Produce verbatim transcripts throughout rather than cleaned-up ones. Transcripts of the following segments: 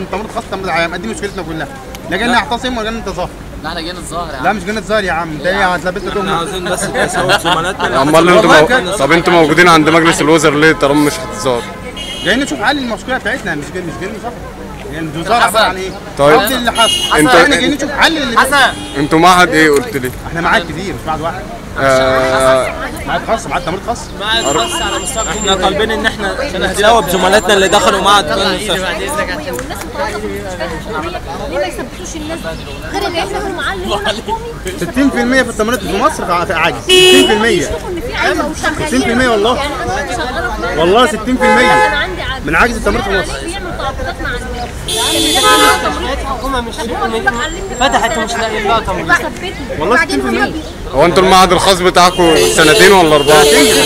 من تمريض خاص تمريض عام، دي مشكلتنا كلها. لا جايين نعتصم ولا جايين نتظاهر. لا احنا جايين نتظاهر يا عم. لا مش جايين نتظاهر يا عم، ده ايه هتلبسنا تهمه. احنا عاوزين بس تساوي زملاتنا. امال انتوا مو... طب انتوا موجودين عند مجلس الوزراء ليه طالما مش هتظاهر؟ جايين نشوف حل المشكله بتاعتنا، مش جايين مش جايين نظاهر. يعني الوزاره عباره عن ايه؟ طيب ايه اللي حصل؟ انتوا احنا جايين نشوف حل اللي حسن انتوا معهد ايه قلت لي؟ احنا معاد كتير مش معاد واحد. آه... معاد خاص، معاد تمريض خاص. معاد خاص على مستوى احنا طالبين ان احنا نتساوى بزملاتنا اللي دخلوا معهد فن المستشفى. والناس متعاطفه في المستشفيات الحكوميه، ليه ما يثبتوش الناس غير ان احنا المعلمين الحكومي ستين في المية في التمريض في مصر في عاجز. ستين في المية يشوفوا ان في عايزه وشغالين. ستين في المية والله. يعني انا شغاله في والله ستين في المية انا عندي عاجز من عاجز التمريض في مصر. بيعمل تعاقدات مع الناس. يعني الحكومه مش فتحت ومش لاقيين لها تمريض. والله ستين في المية. هو انتوا المعهد الخاص بتاعكم سنتين ولا اربعه؟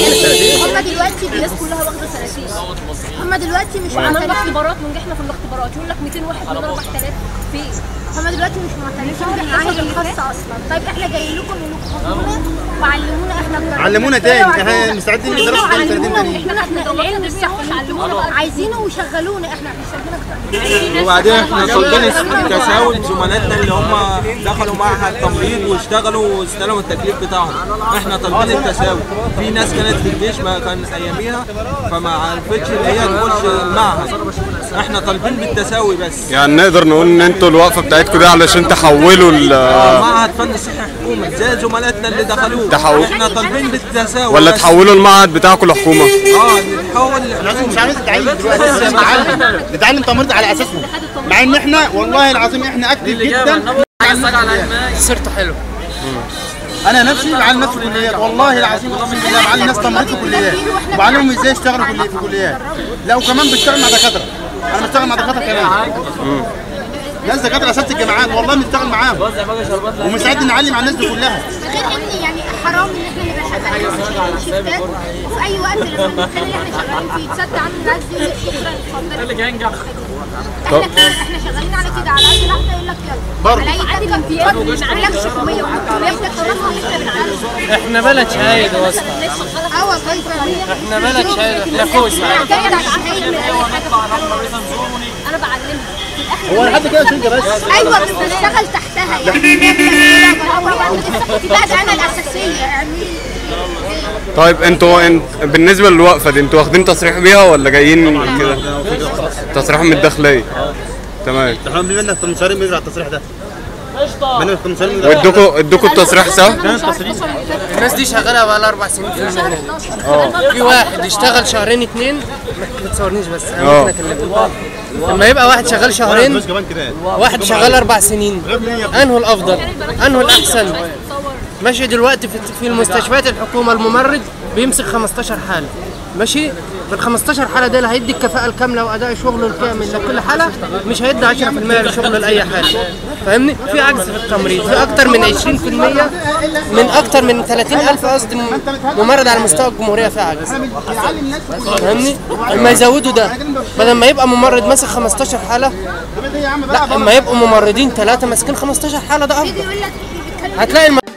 هم دلوقتي الناس كلها واخده سنتين. هم دلوقتي مش عملنا اختبارات ونجحنا في الاختبارات، يقول لك مئتين واحد من أربعة آلاف في. هم دلوقتي مش معترفين بالعهد الخاص اصلا. طيب احنا جايين لكم انكم خدونا وعلمونا احنا بجد. علمونا تاني، احنا مستعدين لدراسه تاني سنتين تانيين. احنا احنا العلم بتاعهم علمونا، عايزينه ويشغلونا، احنا مش عايزين اكتر. وبعدين احنا طالبين تساوي زملاتنا اللي هم دخلوا معهد تمريض واشتغلوا واستلموا التكليف بتاعهم. احنا طالبين التساوي. في ناس كانت في الجيش ما كان اياميها فما عرفتش ان هي تخش المعهد. احنا طالبين بالتساوي بس. يعني نقدر نقول ان انتوا الوقفه بتاعتكم دي علشان تحولوا ال معهد فن الصحي حكومي زي زملاتنا اللي دخلوه. تحول. احنا طالبين بالتساوي ولا بس. تحولوا المعهد بتاعكم لحكومه؟ اه نتحول لازم مش عايز نتعلم دلوقتي، نتعلم نتعلم تمريض على اساسه، مع ان احنا والله العظيم احنا اكتف جدا. سيرته حلو. انا نفسي بعلم نفسي كليات، والله العظيم اقسم بالله بعلم ناس تمريض في كليات وبعلمهم ازاي يشتغلوا في كليات. لا وكمان بشتغل مع دكاتره، انا بشتغل مع دكاتره كمان. ناس دكاتره اساتذه الجامعات والله بنشتغل معاهم ومستعد نعلم على الناس دي كلها. غير ان يعني حرام ان احنا نبقى شغالين شيفتات وفي اي وقت لما المكان اللي احنا شغالين فيه يتصدى عن الناس دي يقول لك شكرا اتفضل. اللي جاي ينجح. احنا احنا شغالين على كده، على قد احنا يقول لك يلا. على اي عادي الامتياز ما بنعملكش حكوميه وبياخدك خلاص احنا بنعلم. احنا بلد شهايد يا اسطى. اه والله احنا بلد شهايد، احنا كويس. انا بعلمها. هو لحد كده شنجه بس. ايوه بس بشتغل تحتها يعني. لا ده انا الاساسيه يعني. طيب انتوا انت بالنسبه للوقفه دي انتوا واخدين تصريح بيها ولا جايين كده؟ تصريح من الداخليه. تمام. احنا بنعمل لنا التمصاري بيجري على التصريح ده. وادوكوا ادوكوا التصريح سوا؟ الناس دي شغاله بقى لها اربع سنين في المهنه دي. اه في واحد اشتغل شهرين اتنين، ما تصورنيش بس انا ممكن اكلمك. لما يبقى واحد شغال شهرين واحد شغال اربع سنين، انه الافضل؟ انه الاحسن؟ ماشي دلوقتي في في المستشفيات الحكومه الممرض بيمسك خمستاشر حاله، ماشي؟ بال خمستاشر حاله دول هيدي الكفاءه الكامله واداء شغله الكامل لكل حاله، مش هيدي عشرة في المية لشغله لاي حاله. فاهمني؟ في عجز في التمريض، في اكتر من عشرين في المية من اكتر من ثلاثين ألف قصدي ممرض على مستوى الجمهوريه في عجز. فاهمني؟ لما يزودوا ده بدل ما يبقى ممرض ماسك خمستاشر حاله، لا اما يبقوا ممرضين ثلاثه ماسكين خمستاشر حاله ده افضل. هتلاقي